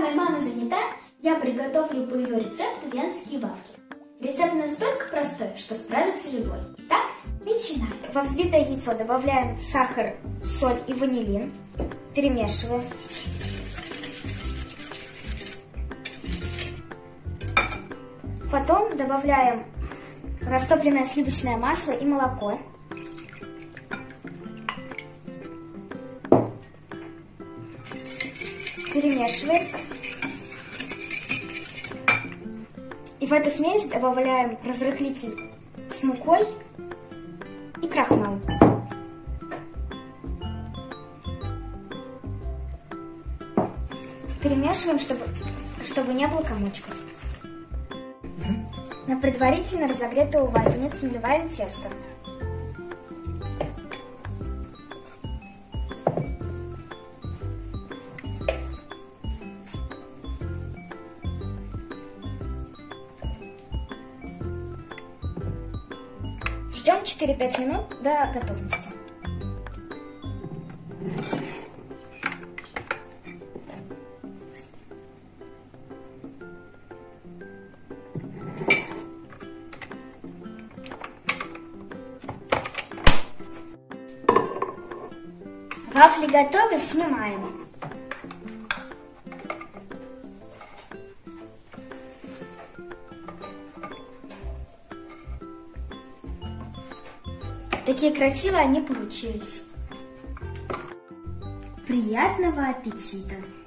моя мама занята, я приготовлю по ее рецепту венские вафли. Рецепт настолько простой, что справится любой. Итак, начинаем. Во взбитое яйцо добавляем сахар, соль и ванилин. Перемешиваем. Потом добавляем растопленное сливочное масло и молоко. Перемешиваем. И в эту смесь добавляем разрыхлитель с мукой и крахмал. Перемешиваем, чтобы не было комочков. На предварительно разогретую вафельницу наливаем тесто. Ждем 4-5 минут до готовности. Вафли готовы, снимаем. Такие красивые они получились. Приятного аппетита!